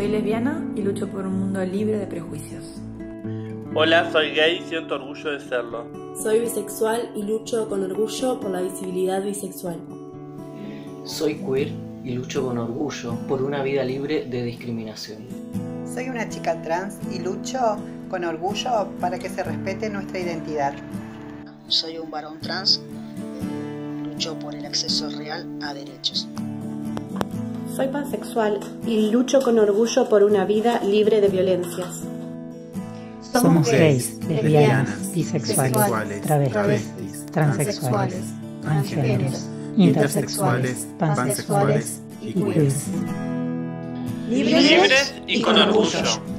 Soy lesbiana y lucho por un mundo libre de prejuicios. Hola, soy gay y siento orgullo de serlo. Soy bisexual y lucho con orgullo por la visibilidad bisexual. Soy queer y lucho con orgullo por una vida libre de discriminación. Soy una chica trans y lucho con orgullo para que se respete nuestra identidad. Soy un varón trans, lucho por el acceso real a derechos. Soy pansexual y lucho con orgullo por una vida libre de violencias. Somos gays, lesbianas, bisexuales, travestis, transexuales, transgéneros, intersexuales, pansexuales y queers. Libres y con orgullo.